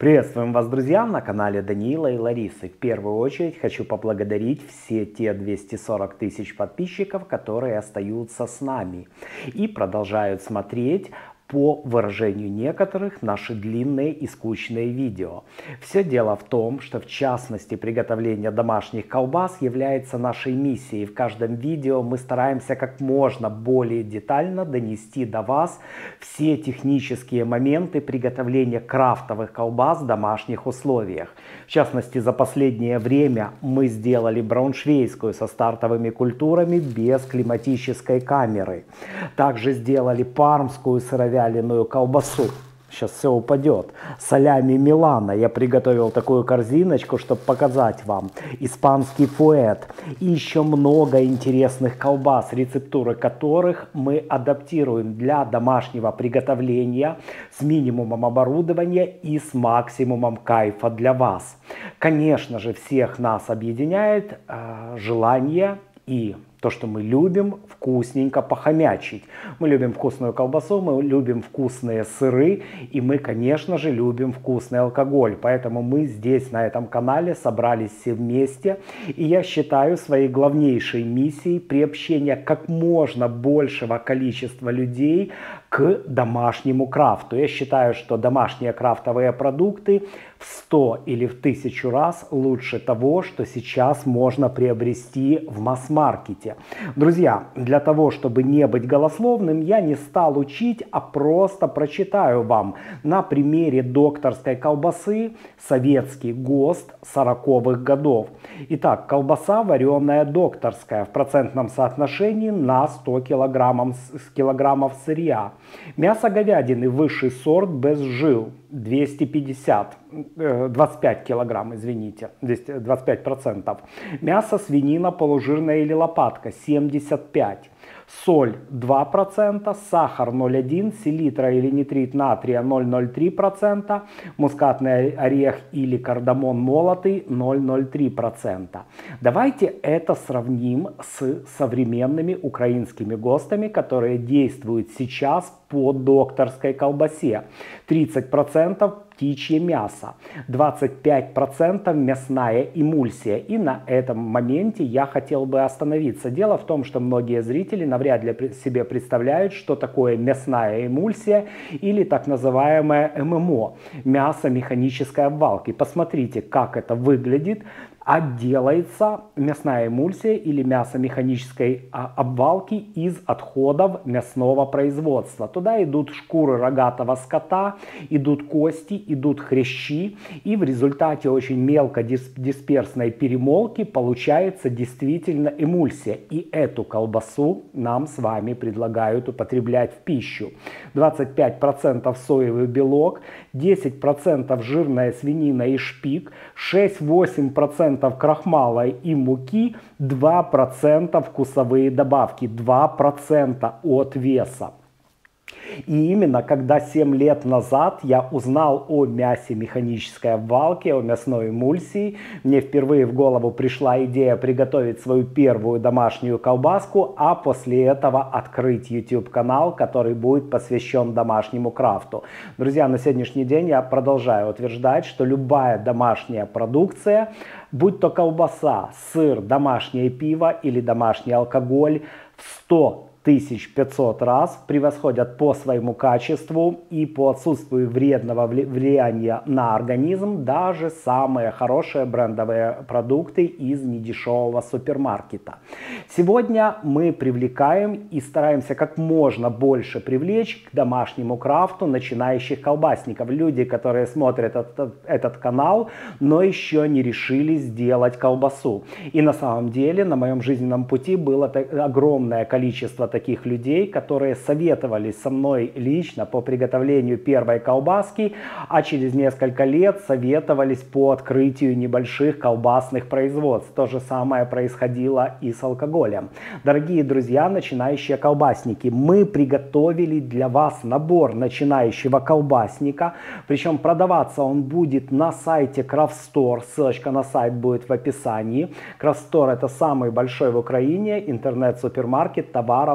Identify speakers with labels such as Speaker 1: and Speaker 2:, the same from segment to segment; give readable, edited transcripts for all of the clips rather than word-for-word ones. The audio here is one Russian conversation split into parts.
Speaker 1: Приветствуем вас, друзья, на канале Даниила и Ларисы. В первую очередь хочу поблагодарить все те 240 тысяч подписчиков, которые остаются с нами и продолжают смотреть, по выражению некоторых, наши длинные и скучные видео. Все дело в том, что в частности приготовление домашних колбас является нашей миссией. В каждом видео мы стараемся как можно более детально донести до вас все технические моменты приготовления крафтовых колбас в домашних условиях. В частности, за последнее время мы сделали брауншвейгскую со стартовыми культурами без климатической камеры. Также сделали пармскую сыровяленую колбасу. Сейчас все упадет. Салями Милана. Я приготовил такую корзиночку, чтобы показать вам. Испанский фуэт. И еще много интересных колбас, рецептуры которых мы адаптируем для домашнего приготовления с минимумом оборудования и с максимумом кайфа для вас. Конечно же, всех нас объединяет желание и то, что мы любим вкусненько похомячить. Мы любим вкусную колбасу, мы любим вкусные сыры, и мы, конечно же, любим вкусный алкоголь. Поэтому мы здесь, на этом канале, собрались все вместе. И я считаю своей главнейшей миссией приобщение как можно большего количества людей к домашнему крафту. Я считаю, что домашние крафтовые продукты в 100 или в 1000 раз лучше того, что сейчас можно приобрести в масс-маркете. Друзья, для того, чтобы не быть голословным, я не стал учить, а просто прочитаю вам на примере докторской колбасы советский ГОСТ 40-х годов. Итак, колбаса вареная докторская в процентном соотношении на 100 килограммов сырья. Мясо говядины высший сорт без жил 25 килограмм, извините, 25%. Мясо свинина полужирная или лопатка 75. Соль 2%, сахар 0,1, селитра или нитрит натрия 0,03%, мускатный орех или кардамон молотый 0,03%. Давайте это сравним с современными украинскими ГОСТами, которые действуют сейчас по докторской колбасе. 30% птичье мясо, 25% мясная эмульсия. И на этом моменте я хотел бы остановиться. Дело в том, что многие зрители навряд ли себе представляют, что такое мясная эмульсия или так называемое ММО, мясо механической обвалки. Посмотрите, как это выглядит. Делается мясная эмульсия или мясо механической обвалки из отходов мясного производства. Туда идут шкуры рогатого скота, идут кости, идут хрящи, и в результате очень мелко дисперсной перемолки получается действительно эмульсия. И эту колбасу нам с вами предлагают употреблять в пищу. 25% соевый белок, 10% жирная свинина и шпик, 6-8% крахмала и муки, 2% вкусовые добавки, 2% от веса. И именно когда 7 лет назад я узнал о мясе механической обвалки, о мясной эмульсии, мне впервые в голову пришла идея приготовить свою первую домашнюю колбаску, а после этого открыть YouTube-канал, который будет посвящен домашнему крафту. Друзья, на сегодняшний день я продолжаю утверждать, что любая домашняя продукция, будь то колбаса, сыр, домашнее пиво или домашний алкоголь, в 100 1500 раз превосходят по своему качеству и по отсутствию вредного влияния на организм даже самые хорошие брендовые продукты из недешевого супермаркета. Сегодня мы привлекаем и стараемся как можно больше привлечь к домашнему крафту начинающих колбасников. Люди, которые смотрят этот канал, но еще не решили сделать колбасу. И на самом деле на моем жизненном пути было огромное количество таких людей, которые советовались со мной лично по приготовлению первой колбаски, а через несколько лет советовались по открытию небольших колбасных производств. То же самое происходило и с алкоголем. Дорогие друзья, начинающие колбасники, мы приготовили для вас набор начинающего колбасника, причем продаваться он будет на сайте Крафтстор, ссылочка на сайт будет в описании. Крафтстор — это самый большой в Украине интернет-супермаркет товаров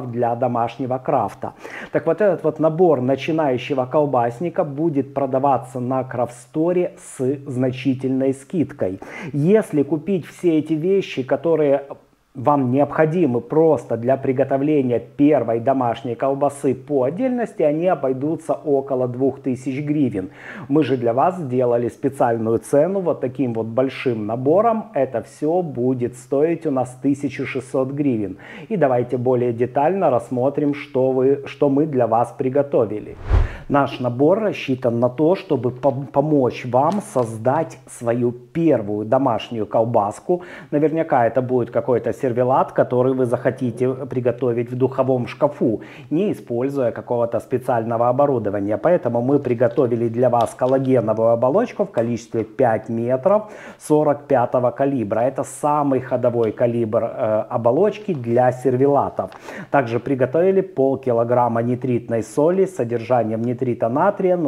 Speaker 1: материалов для домашнего крафта. Так вот, этот вот набор начинающего колбасника будет продаваться на Крафсторе с значительной скидкой. Если купить все эти вещи, которые вам необходимы просто для приготовления первой домашней колбасы по отдельности, они обойдутся около 2000 гривен. Мы же для вас сделали специальную цену вот таким вот большим набором. Это все будет стоить у нас 1600 гривен. И давайте более детально рассмотрим, что мы для вас приготовили. Наш набор рассчитан на то, чтобы помочь вам создать свою первую домашнюю колбаску. Наверняка это будет какой-то сервелат, который вы захотите приготовить в духовом шкафу, не используя какого-то специального оборудования. Поэтому мы приготовили для вас коллагеновую оболочку в количестве 5 метров 45 калибра. Это самый ходовой калибр оболочки для сервелатов. Также приготовили полкилограмма нитритной соли с содержанием нитрита натрия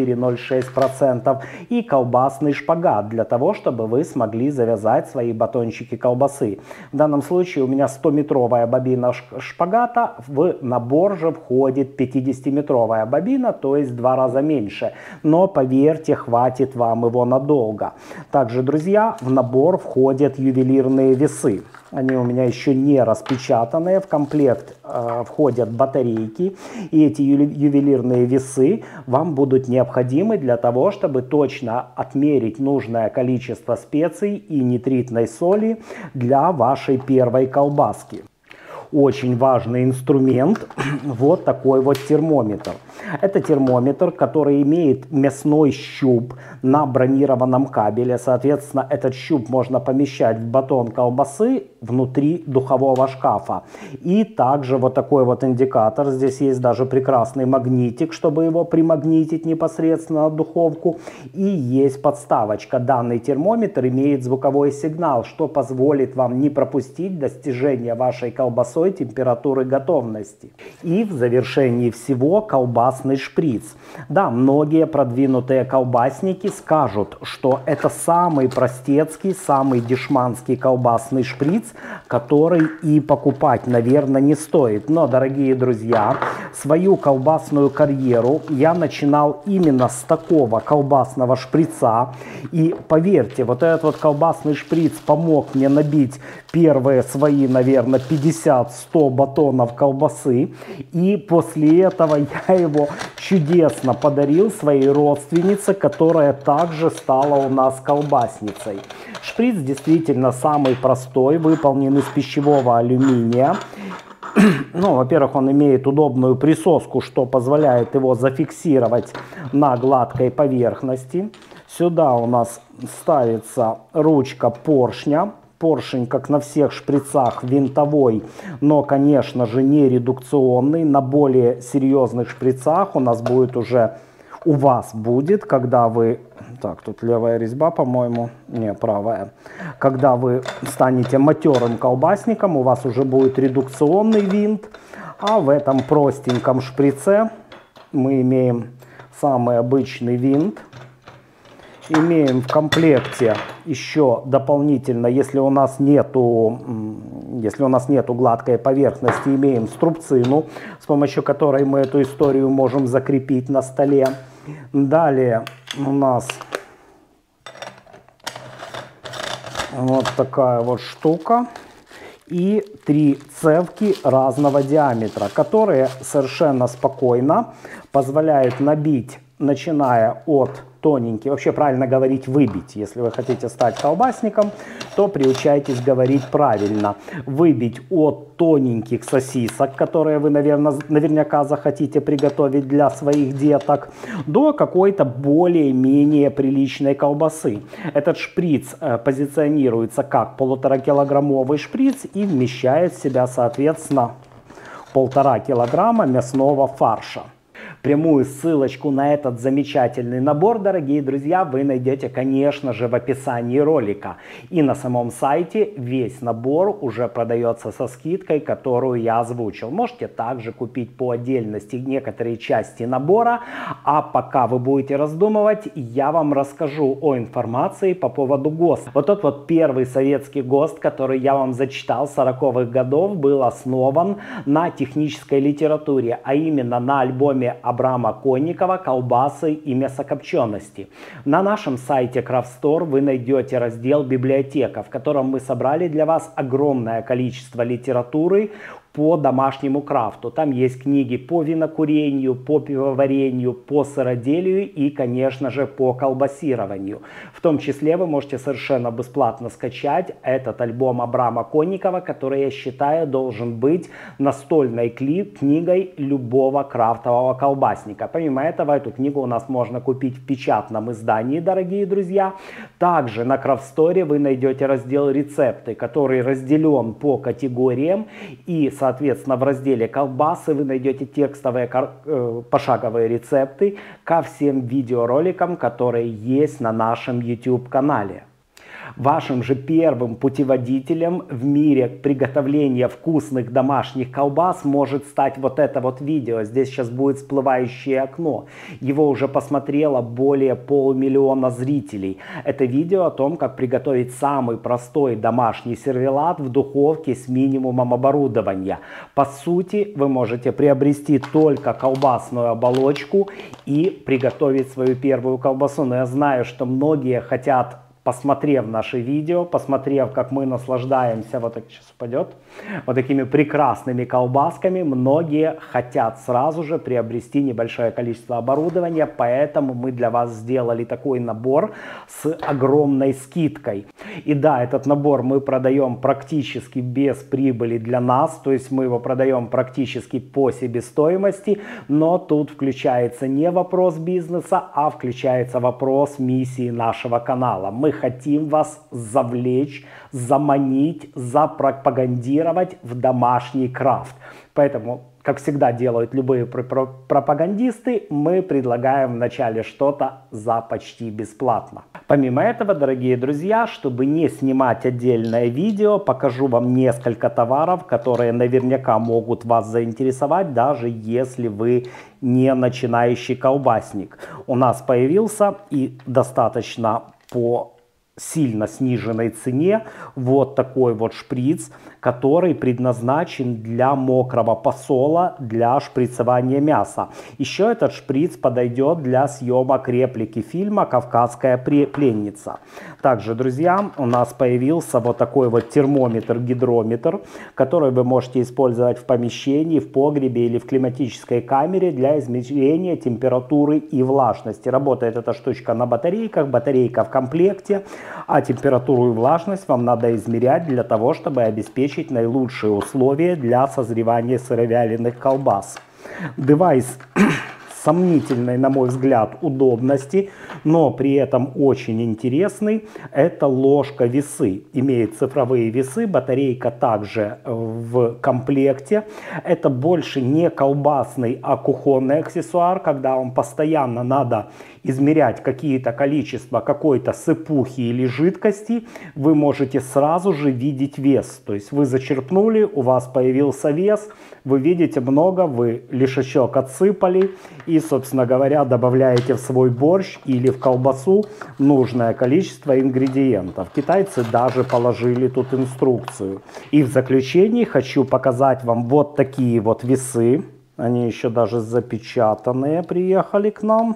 Speaker 1: 0,4-0,6% и колбасный шпагат для того, чтобы вы смогли завязать свои батончики колбасы. В данном случае у меня 100-метровая бобина шпагата, в набор же входит 50-метровая бобина, то есть в 2 раза меньше. Но поверьте, хватит вам его надолго. Также, друзья, в набор входят ювелирные весы. Они у меня еще не распечатанные. В комплект входят батарейки. И эти ювелирные весы вам будут необходимы для того, чтобы точно отмерить нужное количество специй и нитритной соли для вашей первой колбаски. Очень важный инструмент, вот такой вот термометр. Это термометр, который имеет мясной щуп на бронированном кабеле. Соответственно, этот щуп можно помещать в батон колбасы внутри духового шкафа. И также вот такой вот индикатор. Здесь есть даже прекрасный магнитик, чтобы его примагнитить непосредственно на духовку. И есть подставочка. Данный термометр имеет звуковой сигнал, что позволит вам не пропустить достижение вашей колбасой температуры готовности. И в завершении всего колбасный шприц. Да, многие продвинутые колбасники скажут, что это самый простецкий, самый дешманский колбасный шприц, который и покупать, наверное, не стоит. Но, дорогие друзья, свою колбасную карьеру я начинал именно с такого колбасного шприца. И поверьте, вот этот вот колбасный шприц помог мне набить первые свои, наверное, 50-100 батонов колбасы. И после этого я его чудесно подарил своей родственнице, которая также стала у нас колбасницей. Шприц действительно самый простой, выполнен из пищевого алюминия. Ну, во-первых, он имеет удобную присоску, что позволяет его зафиксировать на гладкой поверхности. Сюда у нас ставится ручка поршня. Поршень, как на всех шприцах, винтовой, но, конечно же, не редукционный. На более серьезных шприцах у нас будет уже, у вас будет, когда вы... Так, тут левая резьба, по-моему. Не, правая. Когда вы станете матерым колбасником, у вас уже будет редукционный винт. А в этом простеньком шприце мы имеем самый обычный винт. Имеем в комплекте еще дополнительно, если у нас нету гладкой поверхности, имеем струбцину, с помощью которой мы эту историю можем закрепить на столе. Далее у нас вот такая вот штука и 3 цевки разного диаметра, которые совершенно спокойно позволяют набить, начиная от тоненький, вообще правильно говорить выбить. Если вы хотите стать колбасником, то приучайтесь говорить правильно. Выбить от тоненьких сосисок, которые вы, наверняка захотите приготовить для своих деток, до какой-то более-менее приличной колбасы. Этот шприц позиционируется как 1,5-килограммовый шприц и вмещает в себя, соответственно, 1,5 килограмма мясного фарша. Прямую ссылочку на этот замечательный набор, дорогие друзья, вы найдете, конечно же, в описании ролика. И на самом сайте весь набор уже продается со скидкой, которую я озвучил. Можете также купить по отдельности некоторые части набора. А пока вы будете раздумывать, я вам расскажу о информации по поводу ГОСТа. Вот тот вот первый советский ГОСТ, который я вам зачитал, 40-х годов, был основан на технической литературе, а именно на альбоме Абрама Конникова «Колбасы и мясокопчености». На нашем сайте Крафтстор вы найдете раздел «Библиотека», в котором мы собрали для вас огромное количество литературы по домашнему крафту. Там есть книги по винокурению, по пивоварению, по сыроделию и, конечно же, по колбасированию. В том числе вы можете совершенно бесплатно скачать этот альбом Абрама Конникова, который, я считаю, должен быть настольной книгой любого крафтового колбасника. Помимо этого, эту книгу у нас можно купить в печатном издании, дорогие друзья. Также на Крафтсторе вы найдете раздел «Рецепты», который разделен по категориям, и соответственно, в разделе «Колбасы» вы найдете текстовые пошаговые рецепты ко всем видеороликам, которые есть на нашем YouTube-канале. Вашим же первым путеводителем в мире приготовления вкусных домашних колбас может стать вот это вот видео. Здесь сейчас будет всплывающее окно. Его уже посмотрело более 500 000 зрителей. Это видео о том, как приготовить самый простой домашний сервелат в духовке с минимумом оборудования. По сути, вы можете приобрести только колбасную оболочку и приготовить свою первую колбасу. Но я знаю, что многие хотят, посмотрев наши видео, посмотрев, как мы наслаждаемся, вот так сейчас упадет, вот такими прекрасными колбасками, многие хотят сразу же приобрести небольшое количество оборудования, поэтому мы для вас сделали такой набор с огромной скидкой. И да, этот набор мы продаем практически без прибыли для нас, то есть мы его продаем практически по себестоимости, но тут включается не вопрос бизнеса, а включается вопрос миссии нашего канала. Мы хотим вас завлечь, заманить, запропагандировать в домашний крафт. Поэтому, как всегда делают любые пропагандисты, мы предлагаем вначале что-то за почти бесплатно. Помимо этого, дорогие друзья, чтобы не снимать отдельное видео, покажу вам несколько товаров, которые наверняка могут вас заинтересовать, даже если вы не начинающий колбасник. У нас появился и достаточно по сильно сниженной цене вот такой вот шприц, который предназначен для мокрого посола, для шприцевания мяса. Еще этот шприц подойдет для съемок реплики фильма «Кавказская пленница». Также, друзья, у нас появился вот такой вот термометр-гидрометр, который вы можете использовать в помещении, в погребе или в климатической камере для измерения температуры и влажности. Работает эта штучка на батарейках, батарейка в комплекте. А температуру и влажность вам надо измерять для того, чтобы обеспечить наилучшие условия для созревания сыровяленых колбас. Девайс сомнительной, на мой взгляд, удобности, но при этом очень интересный. Это ложка-весы. Имеет цифровые весы, батарейка также в комплекте. Это больше не колбасный, а кухонный аксессуар, когда вам постоянно надо измерять какие-то количества какой-то сыпухи или жидкости, вы можете сразу же видеть вес. То есть вы зачерпнули, у вас появился вес, вы видите много, вы лишачок отсыпали и, собственно говоря, добавляете в свой борщ или в колбасу нужное количество ингредиентов. Китайцы даже положили тут инструкцию. И в заключении хочу показать вам вот такие вот весы. Они еще даже запечатанные приехали к нам.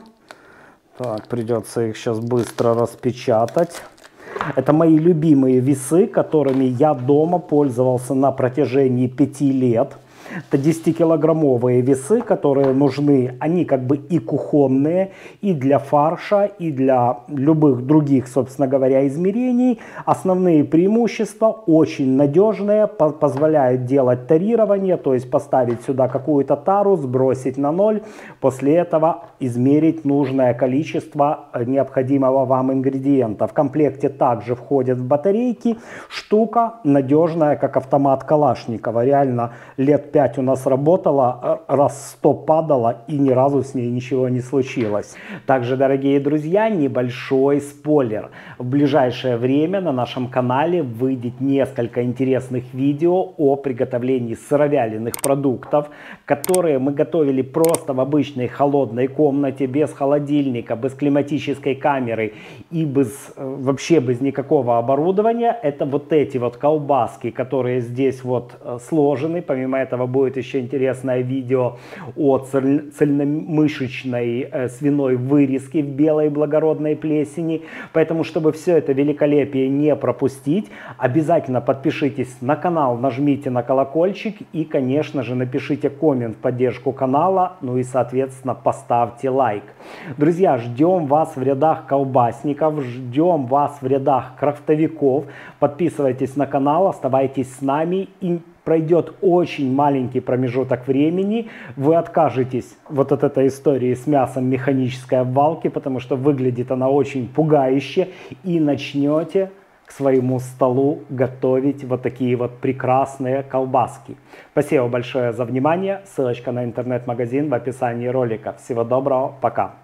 Speaker 1: Так, придется их сейчас быстро распечатать. Это мои любимые весы, которыми я дома пользовался на протяжении 5 лет. Это 10-килограммовые весы, которые нужны, они как бы и кухонные, и для фарша, и для любых других, собственно говоря, измерений. Основные преимущества: очень надежные, позволяют делать тарирование, то есть поставить сюда какую-то тару, сбросить на ноль, после этого измерить нужное количество необходимого вам ингредиента. В комплекте также входят в батарейки. Штука надежная, как автомат Калашникова. Реально лет 5 5 у нас работала, раз 100 падала, и ни разу с ней ничего не случилось. Также, дорогие друзья, небольшой спойлер. В ближайшее время на нашем канале выйдет несколько интересных видео о приготовлении сыровяленых продуктов, которые мы готовили просто в обычной холодной комнате, без холодильника, без климатической камеры и вообще без никакого оборудования. Это вот эти вот колбаски, которые здесь вот сложены. Помимо этого будет еще интересное видео о цельномышечной свиной вырезке в белой благородной плесени. Поэтому, чтобы все это великолепие не пропустить, обязательно подпишитесь на канал, нажмите на колокольчик и, конечно же, напишите коммент в поддержку канала, ну и, соответственно, поставьте лайк. Друзья, ждем вас в рядах колбасников, ждем вас в рядах крафтовиков. Подписывайтесь на канал, оставайтесь с нами, и пройдет очень маленький промежуток времени, вы откажетесь вот от этой истории с мясом механической обвалки, потому что выглядит она очень пугающе, и начнете к своему столу готовить вот такие вот прекрасные колбаски. Спасибо большое за внимание. Ссылочка на интернет-магазин в описании ролика. Всего доброго, пока!